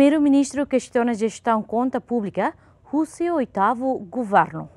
Primeiro-ministro questiona a gestão conta pública, Rússia, oitavo governo.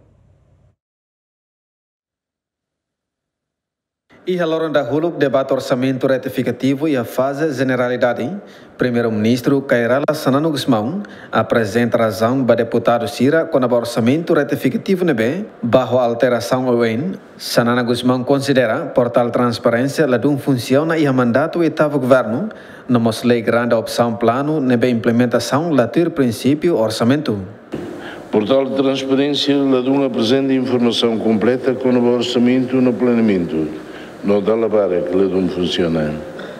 E a hora da huluk debate orçamento retificativo e a fase generalidade, Primeiro-ministro Kairala Sanano Gusmão apresenta razão para deputado Sira com o orçamento retificativo nebe, bajo alteração OEN. Sanana Gusmão considera portal transparência ladum funciona e a mandato oitavo governo, namos lei grande opção plano nebe implementação latir princípio orçamento. Portal de transparência ladum apresenta informação completa com o orçamento no planeamento. Não dá para que ladum funciona.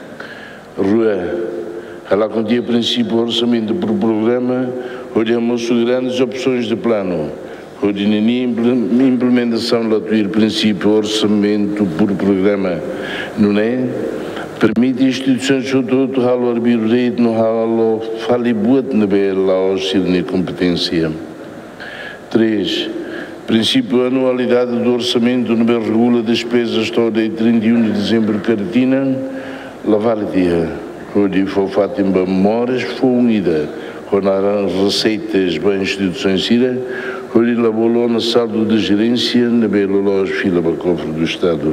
Rua, ela contém princípio orçamento por programa, olhamos grandes opções de plano, olhamos implementação latir princípio orçamento por programa, não é? Permite instituições sobretudo halo arbiro direito no halo fali buat na bela auxílio competência. 3. Princípio anualidade do orçamento no bel regula despesas toda em 31 de dezembro cartina, lavalidia, onde foi Fátima memórias foi unida, com as receitas bem instituições cira, onde labolou na saldo de gerência na bela loja fila para cofre do Estado.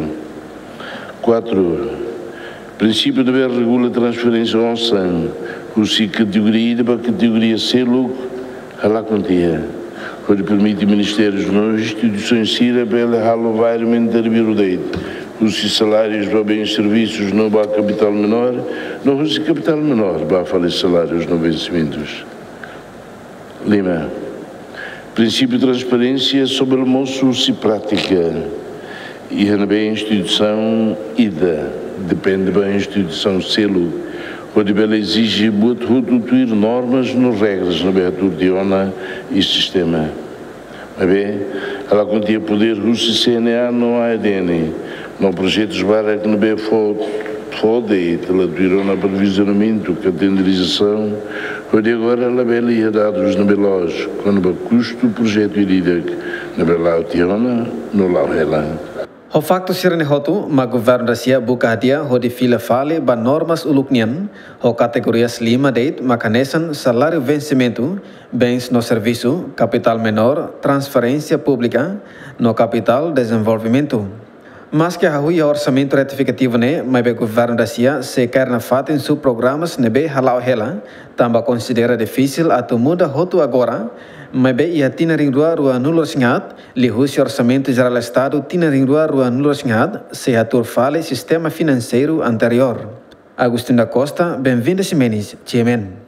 4. Princípio de bel regula transferência ao SAN, o se categoria para categoria C lucro, a lá quantia. Onde permite ministérios não instituições CIRA pela environment de os salários para bens e serviços não para capital menor, não usa capital menor para fazer salários não vencimentos. Lima. Princípio de transparência sobre o moço se prática e a bem instituição IDA, depende da instituição selo, onde ela exige muito normas nas regras na abertura de ONA e sistema. Mas bem, ela continha poder russo CNA não há ADN, não projetos para que não bem fode, ela virou na provisionamento, catenderização, onde agora ela bela ia dados na belógio, quando o custo projeto irida na bela ONA, não lá ela. O facto sirene hotu, ma governo da sia buka hadia hodi fila fale ba normas uluknian, ho categorias 5 deit makanesan salário vencimento, bens no serviço, capital menor, transferência pública, no capital desenvolvimento. Mas que a orçamento retificativo ne, mas o governo da sia se quer na fato em seus programas nebe halau hela, também considera difícil atu muda hotu agora, mas bem ia tina ringrua rua nulo singat, li husi orçamento geral do Estado tina ringrua rua nulo singat, se atur fale sistema financeiro anterior. Agostinho da Costa, bem-vindo a Ximenes, Tiemen.